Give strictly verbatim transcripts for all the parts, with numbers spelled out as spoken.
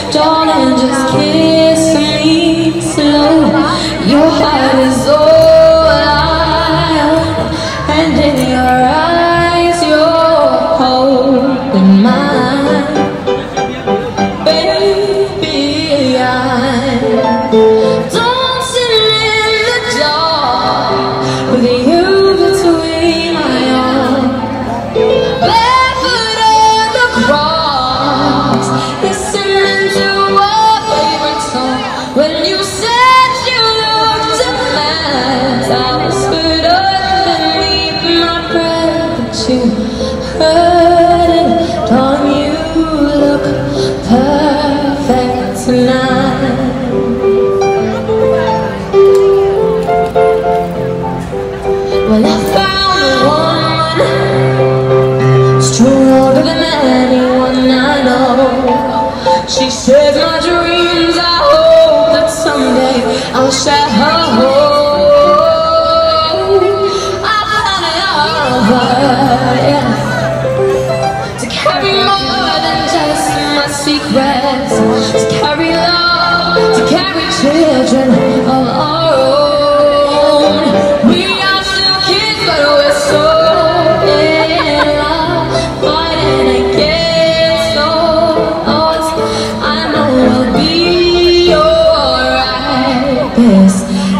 darling, just kiss me slow. Your heart is all I own, and in your eyes you're holding mine. Baby, I'm dancing in the dark with you between my arms, barefoot on the grass, listening to our favorite song. When you said you looked a mess, I whispered underneath my breath that you heard it. Darling, you look perfect tonight. Well, I found a woman stronger than anyone I know. She shares my dreams. I hope that someday I'll share her home. I found a lover, yeah, to carry more than just my secrets, to carry love, to carry children of our own. We are still kids, but we're so in love, fighting against all odds. I know we'll be alright this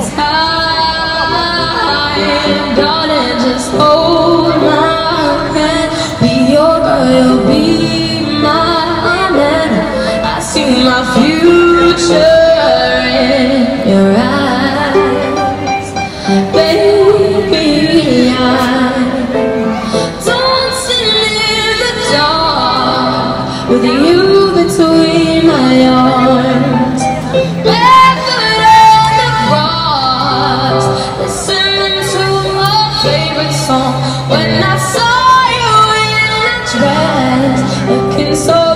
time. Darling, just hold my hand, be your girl, you'll be my man. I see my future in your eyes. Baby, I'm dancing in the dark with you between my arms, barefoot on the grass, listening to my favorite song. When I saw you in that dress, looking so